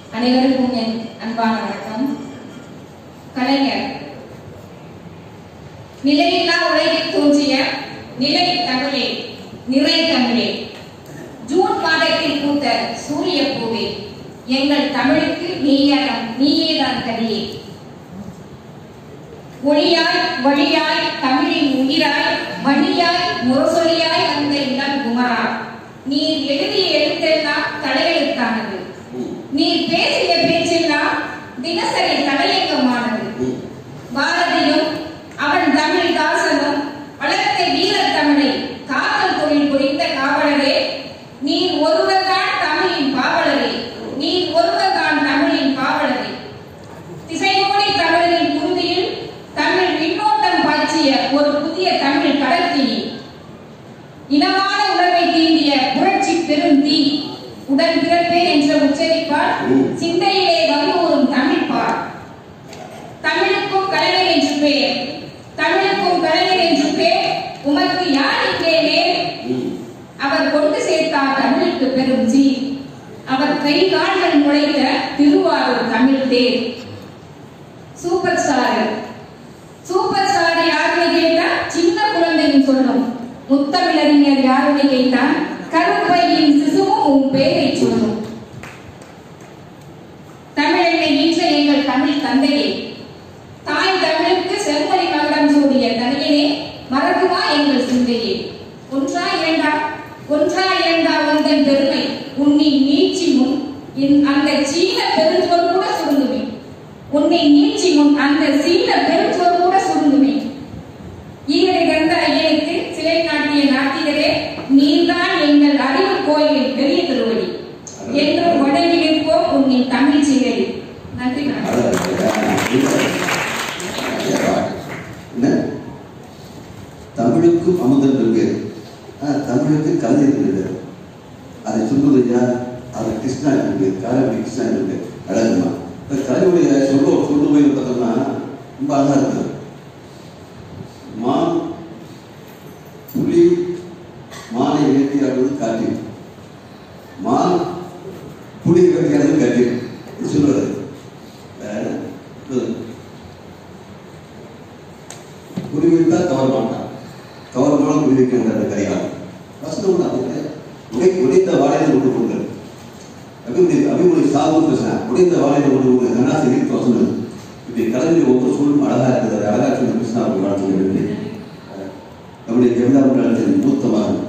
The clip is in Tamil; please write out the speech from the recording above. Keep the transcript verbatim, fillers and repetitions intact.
அனைவருக்கும் என் அன்பான வணக்கம். கலைஞர் நிலையில்லா உலகில் தோன்றிய நிலை தமிழே, நிறை தமிழே, ஜூன் மாதத்தில் பூத்த சூரிய பூவே, எங்கள் தமிழுக்கு நீயதான் நீயேதான் கதியே. ஒளியாய் வழியாய் தமிழின் உயிராய் மணியாய் முரசொலியாய் வந்த இளம் குமரா, நீர் எழுதிய எழுத்தெல்லாம் தலையெழுத்தானது, நீர் பேசிய பேச்செல்லாம் தினசரி தலையங்கமானது. பாரதியும் அவன் தமிழ் தாசனும் வளர்த்த வீர தமிழை காவல் தொழில் புரிந்த காவலரே, நீர் ஒருவர்தான் தமிழின் பாவலரே, நீர் ஒருவர்தான் தமிழின் பாவலரே. திசைமோடி தமிழரின் குருதியில் தமிழ் விண்ணோட்டம் பாய்ச்சிய ஒரு புதிய தமிழ் கடற்கினி, இனமான உணர்வை தீண்டிய புரட்சி பெரும் தீ, உடன் பிறப்பே என்ற உச்சரிப்பால் சிந்தையிலே வந்தோறும் தமிழ் பார். தமிழுக்கும் கலைஞர் என்று பேர், தமிழுக்கும் கலைஞர் என்று பேர், உமக்கு யாருக்கே நேர். அவர் கொண்டு சேர்த்தார் தமிழுக்கு பெரும் ஜீ, அவர் கை கால்கள் முளைத்த திருவாரூர் தமிழ் தேர். சூப்பர் ஸ்டார் சூப்பர் ஸ்டார் யாருன்னு கேட்டா சின்ன குழந்தையும் சொல்லும், முத்தமிழறிஞர் யாருன்னு கேட்டா கருப்பையின் சிசுவும் உன் பேரை சொல்லும். தமிழெண்ணை ஈன்ற எங்கள் தமிழ் தந்தையே, தாய் தமிழுக்கு செம்மொழி மகுடம் சூடிய தனியனே, மறக்குமா எங்கள் சிந்தையே. ஒன்றா இரண்டா ஒன்றா இரண்டா உந்தன் பெருமை, உன்னை நீச்சி முன் அந்த சீன பெருஞ்சோர் கூட சுருங்குமே, உன்னை நீச்சி முன் அந்த சீன பெருஞ்சோர் கூட சுருங்குமே. ஈரடை கந்த ஐயனுக்கு சிலை நாட்டிய நாட்டியரே, நீர்தான் எங்கள் அறிவு கோயிலின் பெரிய திருவடி என்றும் வணங்கி நிற்போம் உன்னை தமிழ் சீரை. நன்றி. தமிழுக்கும் அமுதம் இருக்கு, தமிழுக்கு கலைஞர் இருக்கு. அதை சொல்வது யார்? அது கிருஷ்ணா இருக்கு, காரமணி கிருஷ்ணா இருக்கு. அழகுமா கலையுடைய சொல்ல சொல்லுவை பார்த்தோம்னா ரொம்ப அழகா இருக்கு. மான் புலி மானை வேட்டையாடுவது காட்டி, மான் புலி வேட்டையாடுவது காட்டி சொல்றது. புலி வைத்தா கவர மாட்டான், கவரமான புலி வைக்க முடியாது கையால். வசனம் உடை உடைத்த வாழையில் கொண்டு போங்கள், அபிமொழி அபிமொழி சாகு பேசினா உடைந்த வாழையில் கொண்டு போங்க கண்ணாசி வசனம். இப்படி கலைஞர் ஒவ்வொரு சூழலும் அழகா இருக்கிறது. அழகா சொல்லி கிருஷ்ணா நம்முடைய ஜெகதாபுரத்தின் மூத்த மகன்